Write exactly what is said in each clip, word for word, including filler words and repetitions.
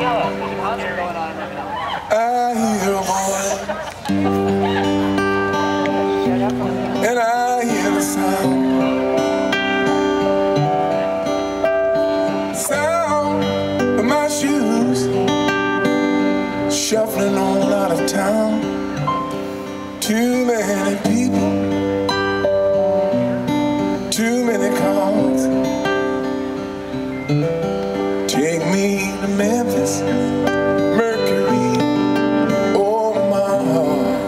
I hear a voice, and I hear the sound, sound of my shoes shuffling on out of town. Too many people, too many cars. Take me to Memphis, Mercury, oh my heart,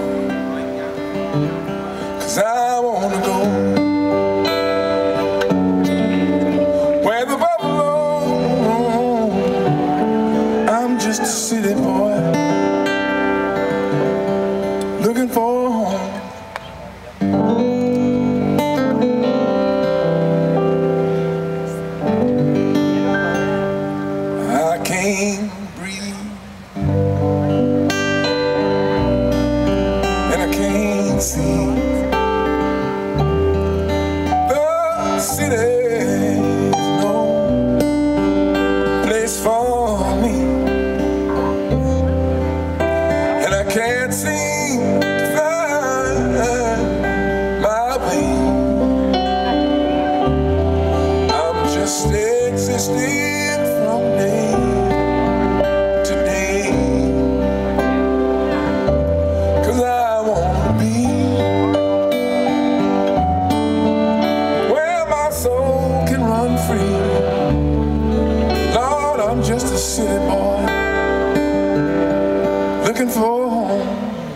'cause I wanna go where the buffalo roam. I'm just a city boy looking for home. I can't breathe, and I can't see. The city's no place for me, and I can't seem to find my way. I'm just existing from day to day, 'cause I wanna be where my soul can run free. Lord, I'm just a city boy looking for home.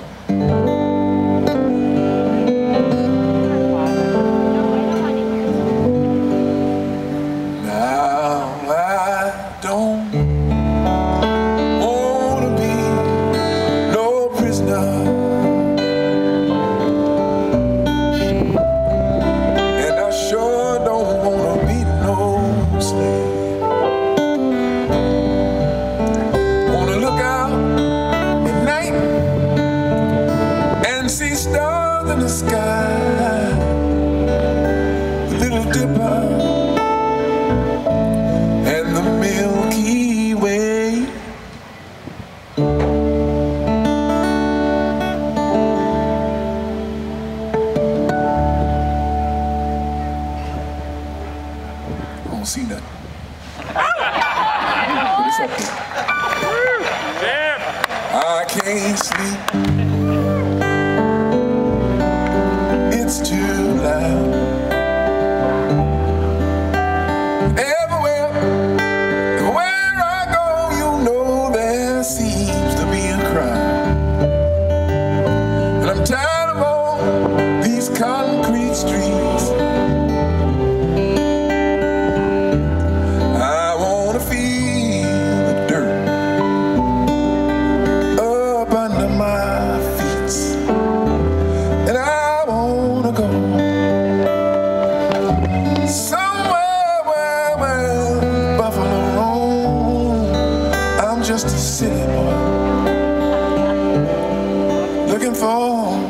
Don't wanna be no prisoner, and I sure don't wanna be no slave. Wanna look out at night and see stars in the sky, the Little Dipper and the Milky Way. I don't see nothing. But it's up there. I can't sleep. It's too loud. Seems to be a crowd, and I'm tired of all these concrete streets. I wanna feel the dirt up under my feet, and I wanna go somewhere where, where buffalo roam. I'm just a city boy looking for home.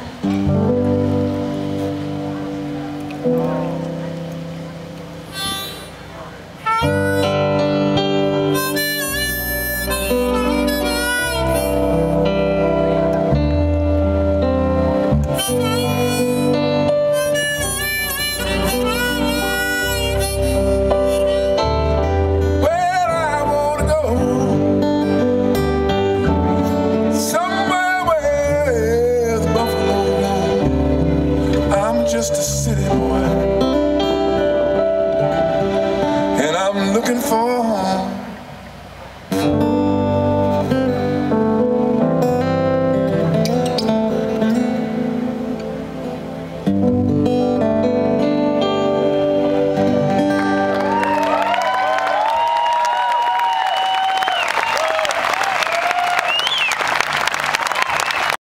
Where I wanna go, somewhere where the buffalo roam. I'm just a city boy